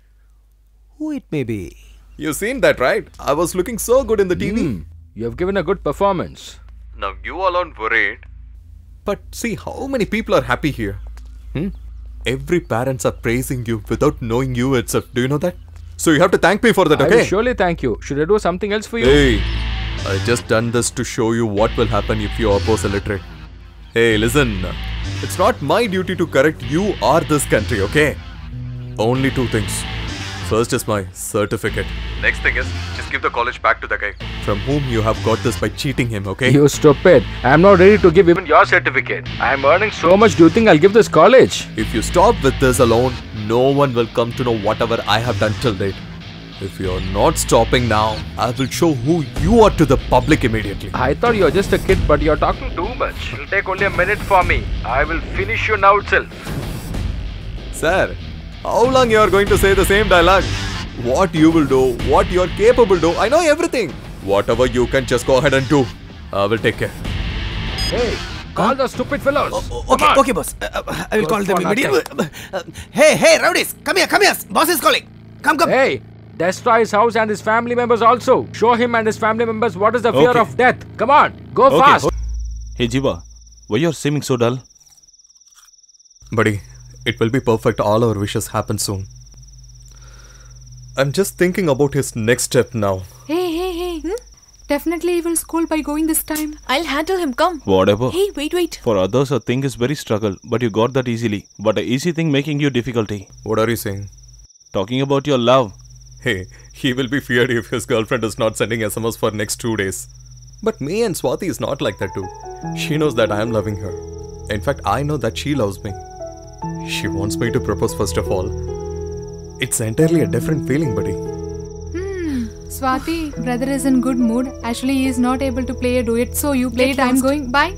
Who it may be? You seen that, right? I was looking so good in the T V. Hmm, you have given a good performance. Now you alone worried. But see how many people are happy here. Hmm? Every parents are praising you without knowing you itself. Do you know that? So you have to thank me for that, I okay? will surely thank you. Should I do something else for you? Hey, I just done this to show you what will happen if you oppose illiterate. Hey, listen. It's not my duty to correct you or this country, okay? Only two things. First is my certificate. Next thing is, just give the college back to the guy from whom you have got this by cheating him, okay? You stupid. I am not ready to give even your certificate. I am earning so much. Do you think I'll give this college? If you stop with this alone, no one will come to know whatever I have done till date. If you're not stopping now, I will show who you are to the public immediately. I thought you were just a kid, but you're talking too much. It'll take only a minute for me. I will finish you now itself. Sir, how long you are going to say the same dialogue? What you will do, what you are capable do, I know everything. Whatever you can just go ahead and do. I will take care. Hey, call the stupid fellows. Oh, Come okay, on. okay, boss. Uh, uh, I will Good call them for immediately. Uh, hey, hey, rowdies, come here, come here. Boss is calling. Come, come. Hey, destroy his house and his family members also. Show him and his family members what is the fear Okay. of death. Come on, go Okay. fast. Hey Jiva, why you're seeming so dull? Buddy, it will be perfect. All our wishes happen soon. I'm just thinking about his next step now. Hey, hey, hey. Hmm? Definitely he will school by going this time. I'll handle him. Come. Whatever. Hey, wait, wait. For others, a thing is very struggle, but you got that easily. But a easy thing making you difficulty. What are you saying? Talking about your love. Hey, he will be feared if his girlfriend is not sending S M S for next two days. But me and Swati is not like that too. She knows that I am loving her. In fact, I know that she loves me. She wants me to propose first of all. It's entirely a different feeling, buddy. Hmm. Swati, brother is in good mood. Actually, he is not able to play a duet, so you play it. Get I'm lost. going. Bye.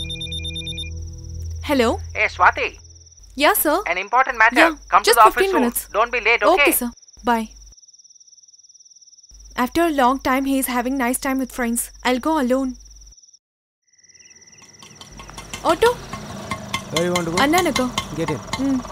Hello? Hey, Swati. Yeah, sir. An important matter. Yeah, Come just to the office fifteen soon. minutes. Don't be late, okay? Okay, sir. Bye. After a long time, he is having nice time with friends. I'll go alone. Auto? Where you want to go? Annanagar. Get in. Mm.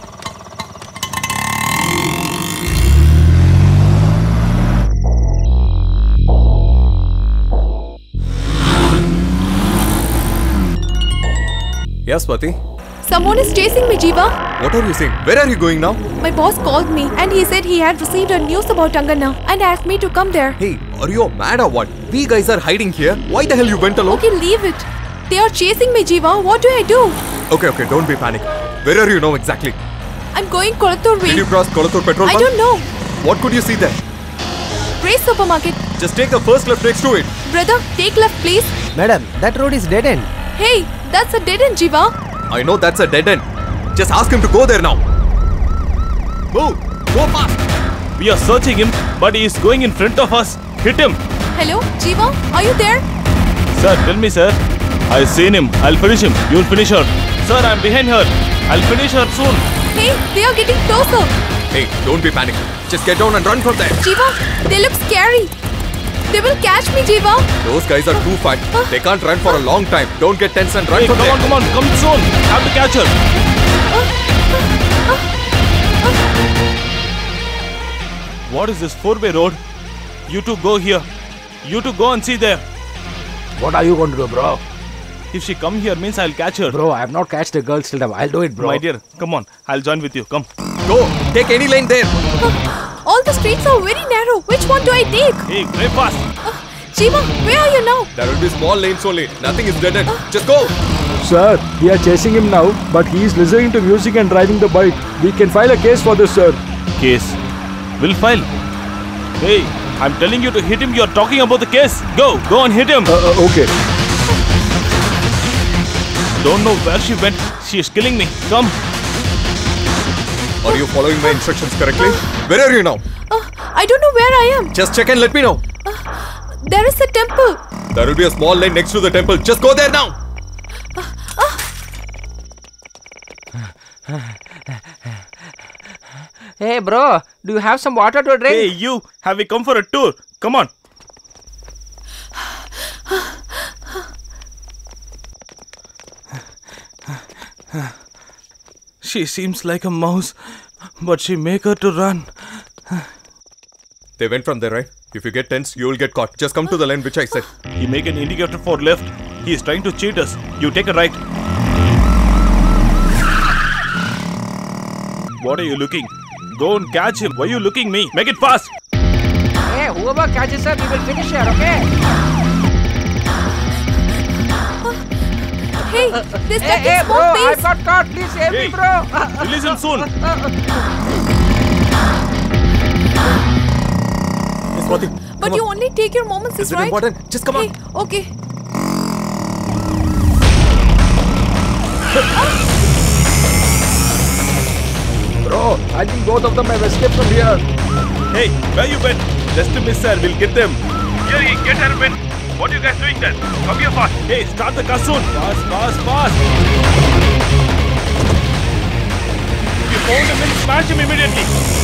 Yes, Swati? Someone is chasing me, Jiva. What are you saying? Where are you going now? My boss called me and he said he had received a news about Angana and asked me to come there. Hey, are you mad or what? We guys are hiding here. Why the hell you went alone? Okay, leave it. They are chasing me, Jiva. What do I do? Okay, okay, don't be panic. Where are you now exactly? I'm going Kolathur way. Did you cross Kolathur petrol I pump? don't know. What could you see there? Grace Supermarket. Just take the first left next to it. Brother, take left, please. Madam, that road is dead end. Hey, that's a dead end, Jiva. I know that's a dead end. Just ask him to go there now. Move! Go fast! We are searching him, but he is going in front of us. Hit him! Hello, Jiva, are you there? Sir, tell me, sir. I've seen him. I'll finish him. You'll finish her. Sir, I'm behind her. I'll finish her soon. Hey, they are getting closer. Hey, don't be panic. Just get down and run from there. Jiva, they look scary. They will catch me, Jiva. Those guys are too fat. They can't run for a long time. Don't get tense and run Hey, from come there. on, come on. Come soon. Have to catch her. What is this four-way road? You two go here. You two go and see there. What are you going to do, bro? If she come here means I'll catch her. Bro, I have not catched the girl still now. I'll do it, bro. My dear, come on. I'll join with you. Come. Go. Take any lane there. All the streets are very narrow. Which one do I take? Hey, drive fast. Uh, Jiva, where are you now? There will be small lanes only. Nothing is dead end. Just go. Sir, we are chasing him now, but he is listening to music and driving the bike. We can file a case for this, sir. Case? We'll file. Hey, I'm telling you to hit him. You're talking about the case. Go. Go and hit him. Uh, uh, okay. Don't know where she went. She is killing me. Come. Are you following my instructions correctly? Where are you now? Uh, I don't know where I am. Just check and let me know. Uh, there is a temple. There will be a small lane next to the temple. Just go there now. Uh, uh. Hey bro, do you have some water to drink? Hey you, have we come for a tour? Come on. She seems like a mouse, but she make her to run. They went from there, right? If you get tense, you will get caught. Just come to the lane which I said. You make an indicator for left. He is trying to cheat us. You take a right. What are you looking? Go and catch him. Why are you looking me? Make it fast. Hey, whoever catches her, we will finish her, okay? Hey, this hey, hey, bro, I got caught. Please help hey, me, bro. Release him soon. Yes, Swati. But you only take your moments, is right? it important? Just come hey, on. Okay. Bro, I think both of them have escaped from here. Hey, where you went? Just to miss her. We'll get them. Here, get her, Ben. What are you guys doing then? Come here fast. Hey, start the car soon. Fast, fast, fast. If you found him, then smash him immediately.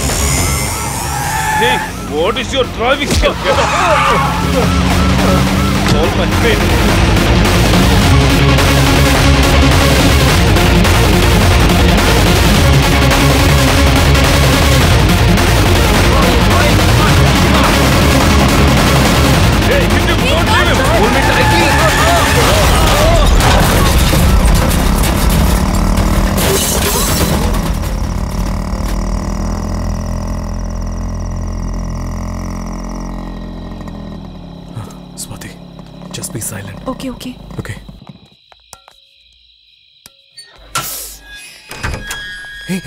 Hey, what is your driving skill? Get up. All my faith. Hey, hit him! Don't leave him! Hold me tightly! Swati, just be silent. Okay, okay. Okay. Hey.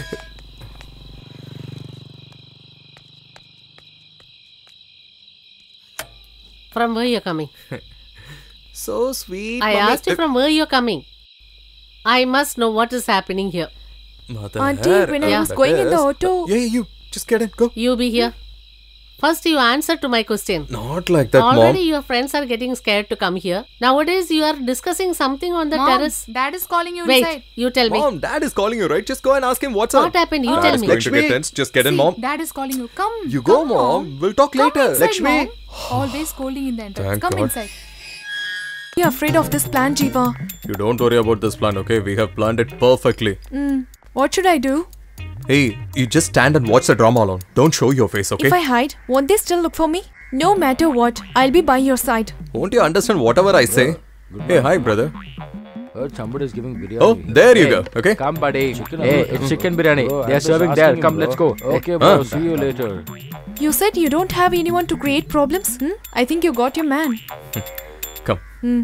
From where you're coming? So sweet. I Mama. asked you from where you're coming. I must know what is happening here. Mother Auntie, hair, when I uh, was that going in the is- auto. Yeah, you. Just get in. Go. You be here. First, you answer to my question. Not like that, Already Mom. your friends are getting scared to come here. Nowadays, you are discussing something on the Mom, terrace. Dad is calling you Wait, inside. you tell me. Mom, Dad is calling you, right? Just go and ask him what's What up. happened? You Oh. tell Dad is me. going to get Lakshmi. tense. Just get in, See, Mom. Dad is calling you. Come. You go, come, Mom. We'll talk Come later. inside, Lakshmi. Mom. Always scolding in the entrance. Thank Come God. inside. You're afraid of this plan, Jiva. You don't worry about this plan, okay? We have planned it perfectly. Mm. What should I do? Hey, you just stand and watch the drama alone. Don't show your face, okay? If I hide, won't they still look for me? No matter what, I'll be by your side. Won't you understand whatever I say? Hey, hi, brother. Heard somebody is giving biryani. Oh, there you Hey, go. Okay. Come, buddy. Chicken Hey, alone. it's chicken biryani. Bro, They are I'm just serving there. asking Come, him, let's bro. go. Okay, bro. Huh? See you later. You said you don't have anyone to create problems? Hmm? I think you got your man. Come. Hmm.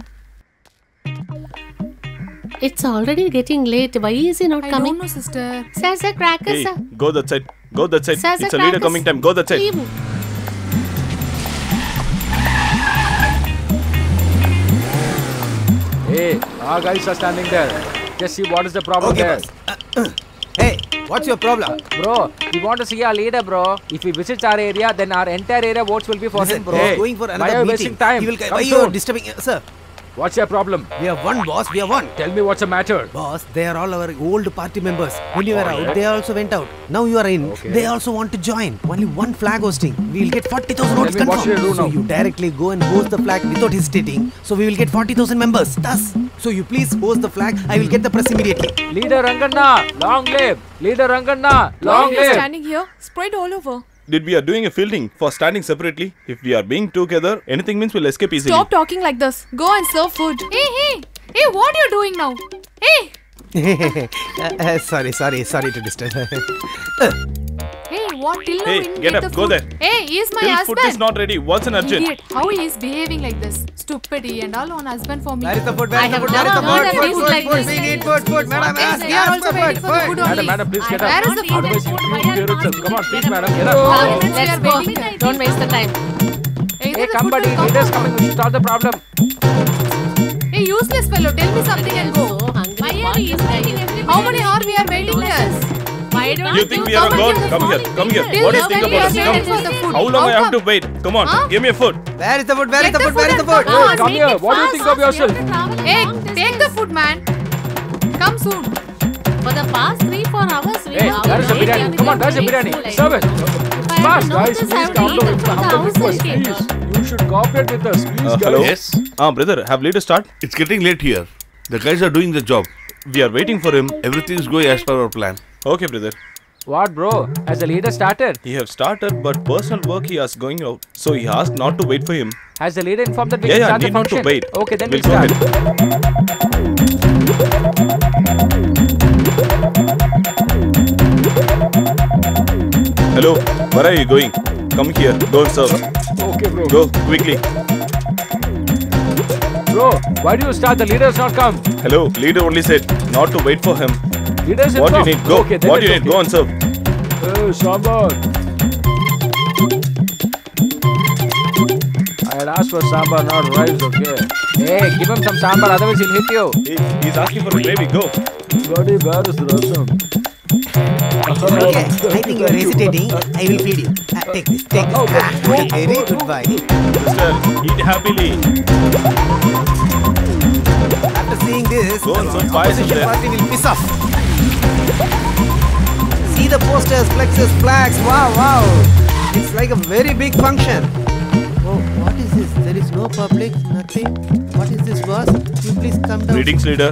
It's already getting late. Why is he not I coming? don't know, sister. Sir, sir, crackers, Hey, sir. go that side. Go that side. Sir, sir, It's a leader crackers. coming time. Go that side. Leave. Hey, our guys are standing there. Just see what is the problem Okay, there. boss. Hey, what's your problem? Bro, we want to see our leader, bro. If he visits our area, then our entire area votes will be for Listen, him, bro. he is going for Why another are you meeting. wasting time? He will, Come why you are soon. disturbing? Sir, What's your problem? we have one boss. We have one. Tell me what's the matter. Boss, they are all our old party members. When you were out, they also went out. Now you are in. Okay. They also want to join. Only one flag hosting. We will get forty thousand votes Tell me what confirmed. should I do So now? you directly go and host the flag without hesitating. So we will get forty thousand members. Thus, so you please host the flag. I will get the press immediately. Leader Ranganna, long live. Leader Ranganna, Why long are you live. standing here? Spread all over. Did we are doing a fielding for standing separately? If we are being together, anything means we'll escape easily. Stop talking like this. Go and serve food. Hey, hey, hey, what are you doing now? Hey, Uh, uh, sorry, sorry, sorry to disturb. hey, what? Till now Hey, we didn't get get up, the go food. there. Hey, he is my Till husband. food is not ready. What's an urgent? Idiot, how he is behaving like this? Stupid he and all on husband for me. Where is the food? Where I is the have food? Where is the never food? heard of Food, this food, like food. this. We need food, food. Madam, Yes, ask, we are ask also for waiting food, for the food. food only. Madam, madam, please get up. Where is the food? Otherwise, you will hear itself. Come on, please, madam. Get Oh, up. we Let's are go. waiting here. Don't waste the time. Either Hey, the come, food buddy. will come Leader's or- coming. We should solve the problem. Hey, useless fellow, tell me something and go. So hungry. Why are we waiting? How many hours we are waiting here? Why don't You think we are a god? Come here, come here. Till What do you now think we are about us? waiting for Come. the food. How long I have to come? wait? Come on, Huh? give me a food. Where is the food? Where is Get the the food? Where is the food food? and come on. Come here. What do you think of yourself? Hey, take the food, man. Come soon. For the past three, four hours, we Hey, have there is a waited biryani. with Come on, the there's a free biryani. food. Serve it. If I had Fast, known guys. this, I Please would calm eat down. it from the Have a request, outside. please. You should cooperate with us, please, Uh, guys. hello? Yes? Ah, brother, have leader start? It's getting late here. The guys are doing the job. We are waiting for him. Everything is going as per our plan. Okay, brother. What, bro? Has the leader started? He have started, but personal work he has going out. So he asked not to wait for him. Has the leader informed that we Yeah, can yeah, start the need not to function? wait. Okay, then We'll we'll go start. Hello, where are you going? Come here, go and serve. Okay, bro. Go, quickly. Bro, why do you start? The leader has not come. Hello, leader only said not to wait for him. Leader is What you informed. need, go. Okay, then What you it's need, go and serve. Hey, sambar. I had asked for sambar, not rice, okay? Hey, give him some sambar, otherwise he'll hit you. He, he's asking for a gravy, go. Buddy, where is the rasam? Okay, I think you are hesitating. I will feed you. Ah, take this, take this. Ah, very good boy. Sister, eat happily. After seeing this, Go and the serve pies in opposition there. party will piss off. See the posters, flexes, flags. Wow, wow. It's like a very big function. Oh, what is this? There is no public, nothing. What is this, boss? You please come down. Greetings, leader.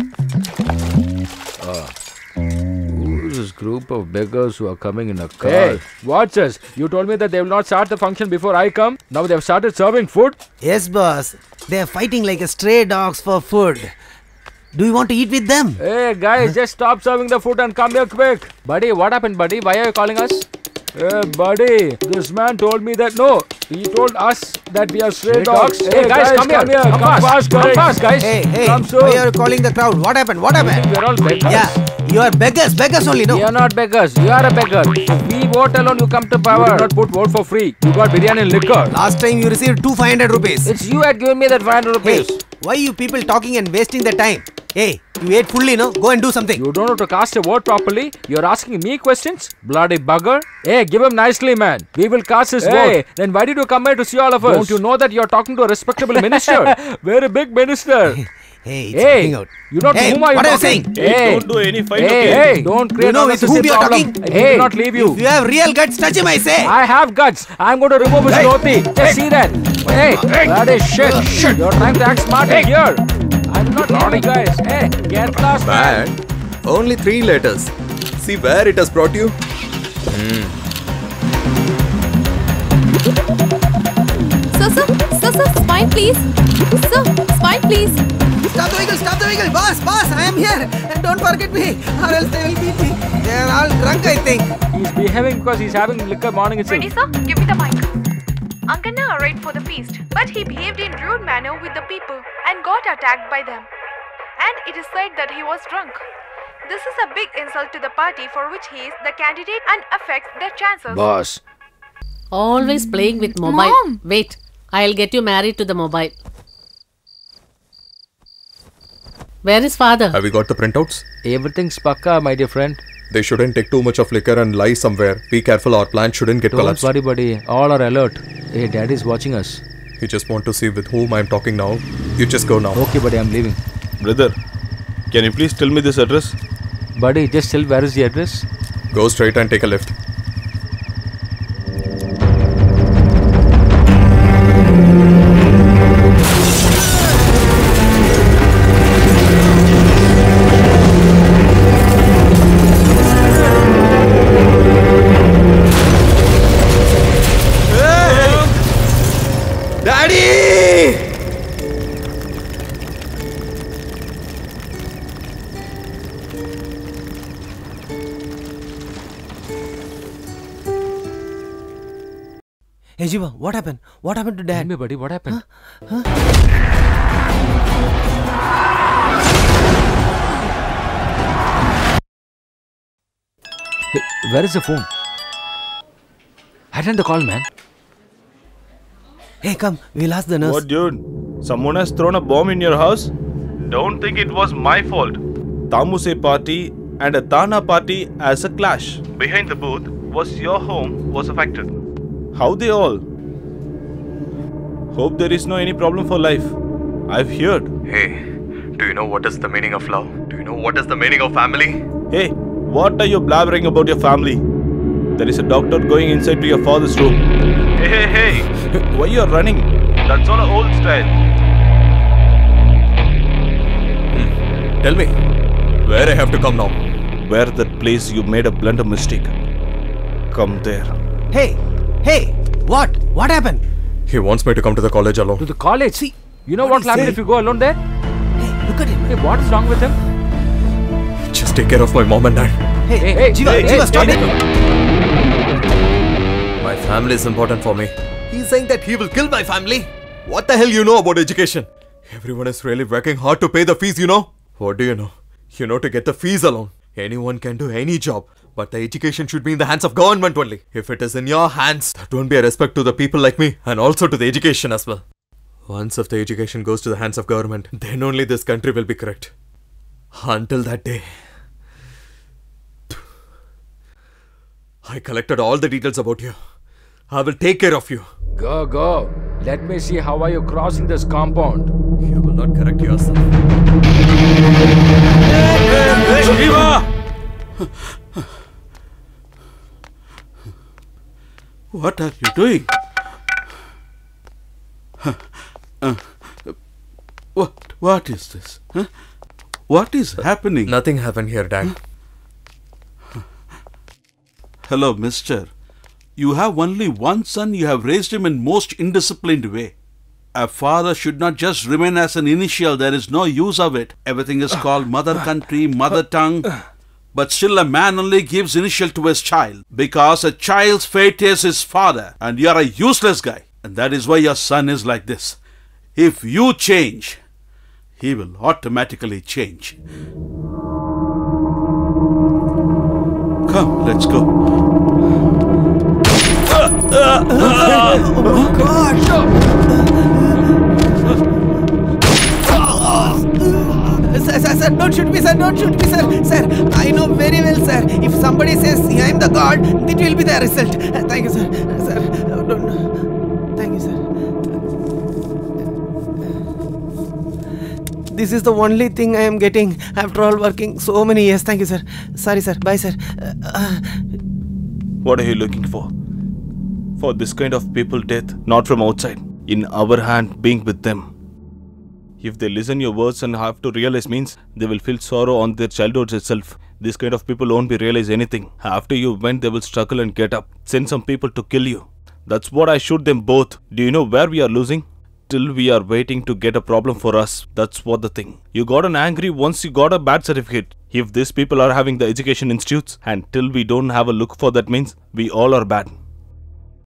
Who is this group of beggars who are coming in a car? Hey, watch us. You told me that they will not start the function before I come. Now they have started serving food. Yes, boss. They are fighting like a stray dogs for food. Do you want to eat with them? Hey, guys, just stop serving the food and come here quick. Buddy, what happened, buddy? Why are you calling us? Hey, buddy, this man told me that no. He told us that we are stray, Stray dogs. dogs. Hey, guys, come here. Come fast. Come guys. fast, guys. Hey, hey, Come soon. why are you calling the crowd? What happened? What happened? We're all beggars. Yeah, you are beggars, beggars only, no? We are not beggars. You are a beggar. If we vote alone, you come to You power. did not put vote for free. You got biryani and liquor. Last time you received two five hundred rupees. It's you had given me that five hundred Hey, rupees. why you people talking and wasting the time? Hey, you ate fully, no? Go and do something. You don't know to cast a vote properly. You're asking me questions? Bloody bugger. Hey, give him nicely, man. We will cast his Hey, vote. Then why did you come here to see all of us? Don't you know that you're talking to a respectable minister? Very big minister. Hey, it's Hey, working out. you know to Hey, whom are you what are you talking? saying? Hey, Hey, don't do any fight, hey, okay? hey, don't create You know with unnecessary whom you are problem. talking? I Hey, will not leave you. If you have real guts, touch him, I say. I have guts. I'm going to remove his Hey. dhoti. Just see that. Hey, bloody shit. Shit. You're trying to act smart in here. I'm not leaving, guys. Hey, get lost, man. Man, only three letters. See where it has brought you? Sir, sir, sir, sir, spine, please. Sir, smile please. Stop the vehicle, stop the vehicle. Boss, boss, I am here. And don't forget me, or else they will beat me. They are all drunk, I think. He's behaving because he's having liquor morning itself. Ready, sir? Give me the mic. Angana arrived for the feast, but he behaved in rude manner with the people and got attacked by them. And it is said that he was drunk. This is a big insult to the party for which he is the candidate and affects their chances. Boss. Always playing with mobile. Mom. Wait, I'll get you married to the mobile. Where is father? Have you got the printouts? Everything's pakka, my dear friend. They shouldn't take too much of liquor and lie somewhere. Be careful, our plan shouldn't get Don't collapsed. worry, buddy. All are alert. Hey, daddy's watching us. You just want to see with whom I'm talking now. You just go now. Okay, buddy, I'm leaving. Brother, can you please tell me this address? Buddy, just tell where is the address? Go straight and take a lift. Hey Jiva, what happened? What happened to Dad? Tell me, buddy, what happened? Huh? Huh? Hey, where is the phone? Attend the call, man. Hey, come, we'll ask the nurse. What, dude? Someone has thrown a bomb in your house? Don't think it was my fault. Tamuse party and a Tana party as a clash. Behind the booth was your home was affected. How they all? Hope there is no any problem for life. I've heard. Hey, do you know what is the meaning of love? Do you know what is the meaning of family? Hey, what are you blabbering about your family? There is a doctor going inside to your father's room. Hey, hey, hey! Why you are running? That's all an old style. Hmm. Tell me, where I have to come now? Where that place you made a blunder mistake. Come there. Hey! Hey, what? What happened? He wants me to come to the college alone. To the college? See, you know what what he will happen say? if you go alone there? Hey, look at him. Hey, what is wrong with him? Just take care of my mom and dad. Hey, Hey, hey, Jiva, hey, Jiva, hey, stop hey, it. My family is important for me. He's saying that he will kill my family. What the hell you know about education? Everyone is really working hard to pay the fees, you know? What do you know? You know to get the fees alone. Anyone can do any job. But the education should be in the hands of government only. If it is in your hands, that won't be a respect to the people like me and also to the education as well. Once if the education goes to the hands of government, then only this country will be correct. Until that day, I collected all the details about you. I will take care of you. Go, go. Let me see how are you crossing this compound. You will not correct yourself. Shiva! What are you doing? Uh, uh, what? What is this? Huh? What is happening? Nothing happened here, Dad. Huh? Hello, mister. You have only one son. You have raised him in most indisciplined way. A father should not just remain as an initial. There is no use of it. Everything is called mother country, mother tongue. But still a man only gives initial to his child. Because a child's fate is his father. And you are a useless guy. And that is why your son is like this. If you change, he will automatically change. Come, let's go. Oh my God! Sir, sir, sir, don't shoot me, sir, don't shoot me, sir. Sir, I know very well, sir. If somebody says I am the God, it will be the result. Thank you, sir. Sir, don't. Thank you, sir. This is the only thing I am getting after all working so many years. Thank you, sir. Sorry, sir. Bye, sir. Uh, What are you looking for? For this kind of people death, not from outside. In our hand, being with them. If they listen your words and have to realize means, they will feel sorrow on their childhood itself. This kind of people won't be realize anything. After you went, they will struggle and get up. Send some people to kill you. That's what I shoot them both. Do you know where we are losing? Still we are waiting to get a problem for us. That's what the thing. You got an angry once you got a bad certificate. If these people are having the education institutes and till we don't have a look for that means we all are bad.